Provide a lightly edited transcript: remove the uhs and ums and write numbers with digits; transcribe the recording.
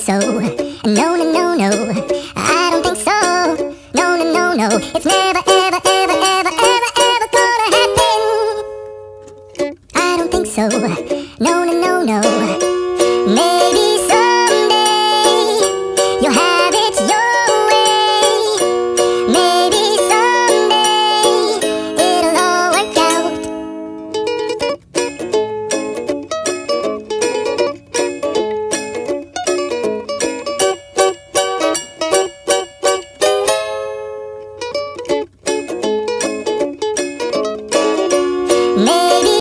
so. No, no, no, no, I don't think so. No, no, no, no, it's never